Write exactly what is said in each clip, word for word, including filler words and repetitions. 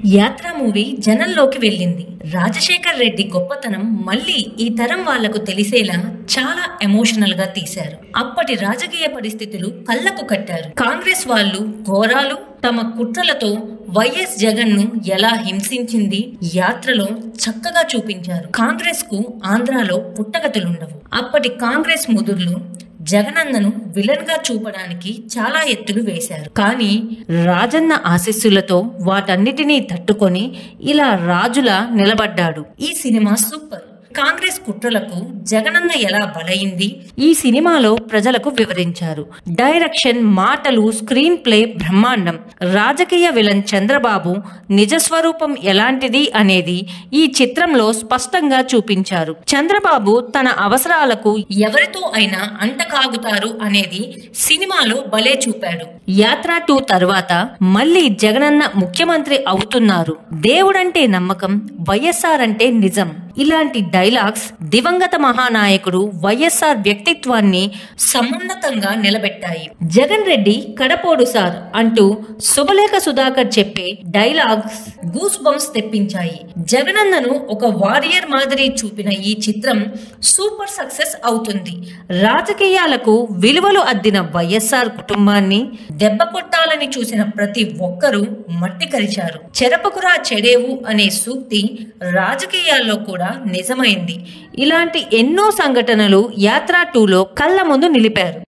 యాత్ర మూవీ జనంలోకి వెళ్ళింది. రాజశేఖర్ రెడ్డి గొప్పతనం మళ్ళీ ఈ తరం వాళ్లకు తెలిసేలా చాలా ఎమోషనల్ గా తీశారు. అప్పటి రాజకీయ పరిస్థితులు కళ్లకు కట్టారు. కాంగ్రెస్ వాళ్ళు ఘోరాలు తమ కుట్రలతో వైఎస్ జగన్ ను ఎలా హింసించింది యాత్రలో చక్కగా చూపించారు. కాంగ్రెస్ కు ఆంధ్రాలో పుట్టగతులుండవు. అప్పటి కాంగ్రెస్ ముదుర్లు జగనన్నను విలన్ గా చూపడానికి చాలా ఎత్తులు వేశారు. కానీ రాజన్న ఆశీస్సులతో వాటన్నిటినీ తట్టుకొని ఇలా రాజులా నిలబడ్డాడు. ఈ సినిమా సూపర్. కాంగ్రెస్ కుట్రలకు జగనన్న ఎలా బలైంది ఈ సినిమాలో ప్రజలకు వివరించారు. డైరెక్షన్, మాటలు, స్క్రీన్ ప్లే బ్రహ్మాండం. రాజకీయ విలన్ చంద్రబాబు నిజస్వరూపం ఎలాంటిది అనేది ఈ చిత్రంలో స్పష్టంగా చూపించారు. చంద్రబాబు తన అవసరాలకు ఎవరితో అయినా అంటకాగుతారు అనేది సినిమాలో భలే చూపాడు. యాత్ర టూ తర్వాత మళ్ళీ జగనన్న ముఖ్యమంత్రి అవుతున్నారు. దేవుడంటే నమ్మకం, వైఎస్ఆర్ అంటే నిజం. ఇలాంటి డైలాగ్స్ దివంగత మహానాయకుడు వైఎస్ఆర్ వ్యక్తిత్వాన్ని సమున్నతంగా నిలబెట్టాయి. జగన్ రెడ్డి కడపోడు సార్ అంటూ శుభలేఖ సుధాకర్ చెప్పే డైలాగ్స్ గూస్ బంప్స్ తెప్పించాయి. జగనన్నను ఒక వారియర్ మాదిరి చూపిన ఈ చిత్రం సూపర్ సక్సెస్ అవుతుంది. రాజకీయాలకు విలువలు అద్దిన వైఎస్ఆర్ కుటుంబాన్ని దెబ్బ కొట్టాలని చూసిన ప్రతి ఒక్కరూ మట్టి కరిచారు. చెరపకురా చెడేవు అనే సూక్తి రాజకీయాల్లో కూడా నిజమైంది. ఇలాంటి ఎన్నో సంఘటనలు యాత్ర టూలో కళ్ళ ముందు నిలిపారు.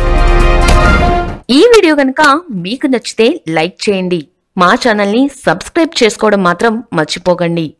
ఈ వీడియో గనుక మీకు నచ్చితే లైక్ చేయండి. మా ఛానల్ ని సబ్స్క్రైబ్ చేసుకోవడం మాత్రం మర్చిపోకండి.